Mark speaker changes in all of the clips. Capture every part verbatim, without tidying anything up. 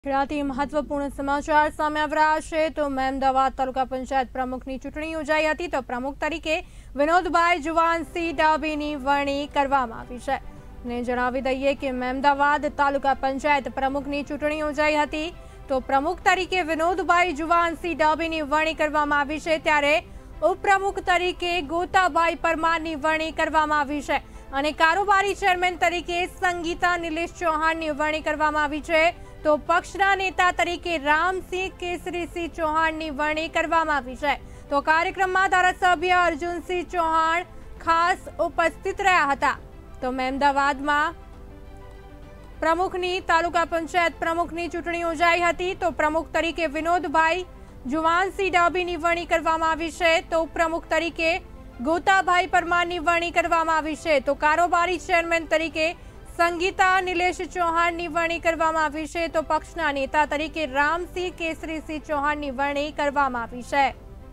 Speaker 1: ખેડાથી મહત્વપૂર્ણ સમાચાર સામે આવી રહ્યા છે તો મહેમદાવાદ તાલુકા પંચાયત પ્રમુખની ચૂંટણી યોજાઈ હતી તો પ્રમુખ તરીકે વિનોદભાઈ જુવાનસિંહ ડાભીની વરણી કરવામાં આવી છે ને જણાવી દઈએ કે મહેમદાવાદ તાલુકા પંચાયત પ્રમુખની ચૂંટણી યોજાઈ હતી તો પ્રમુખ તરીકે વિનોદભાઈ જુવાનસિંહ ડાભીની વરણી કરવામાં આવી છે ત્યારે ઉપપ્રમુખ તરીકે ગોતાભાઈ પરમારની વરણી કરવામાં આવી છે અને કારોબારી ચેરમેન તરીકે સંગીતા નિલેશ ચૌહાણની વરણી કરવામાં આવી છે તો પક્ષના નેતા તરીકે રામસિંહ કેસરીસિંહ ચૌહાણની વરણી કરવામાં આવી છે તો કાર્યક્રમમાં ધારાસભ્ય અર્જુનસિંહ ચૌહાણ ખાસ ઉપસ્થિત રહ્યા હતા તો મહેમદાવાદમાં પ્રમુખની તાલુકા પંચાયત પ્રમુખની ચૂંટણી યોજાઈ હતી તો પ્રમુખ તરીકે વિનોદભાઈ જુવાનસિંહ ડાભીની વરણી કરવામાં આવી છે તો પ્રમુખ તરીકે ગોતાભાઈ પરમારની વરણી કરવામાં આવી છે તો કારોબારી ચેરમેન તરીકે સંગીતા નિલેશ ચૌહાણની વરણી કરવામાં આવી છે તો પક્ષના નેતા તરીકે રામસિંહ કેસરીસિંહ ચૌહાણની વરણી કરવામાં આવી છે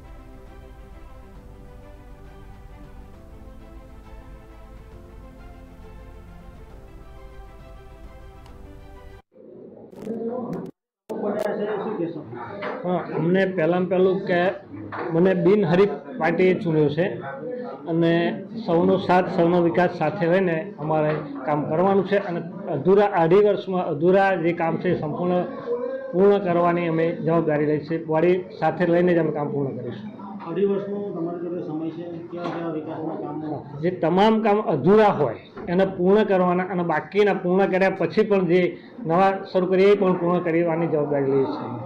Speaker 2: हाँ हमने पहला पहलू के मैंने बिनहरीफ पार्टी चुन्यो है અને સૌનો સાથ સૌનો વિકાસ સાથે રહીને અમારે કામ કરવાનું છે અને અધૂરા અઢી વર્ષમાં અધૂરા જે કામ છે સંપૂર્ણ પૂર્ણ કરવાની અમે જવાબદારી લઈ છે વાળી સાથે લઈને જ અમે કામ પૂર્ણ કરીશું
Speaker 3: અઢી વર્ષનો તમારા જોડે સમય છે કેવા કેવા વિકાસના કામો
Speaker 2: જે તમામ કામ અધૂરા હોય એને પૂર્ણ કરવાના અને બાકીના પૂર્ણ કર્યા પછી પણ જે નવા શરૂ કરીએ એ પણ પૂર્ણ કરવાની જવાબદારી લઈએ છીએ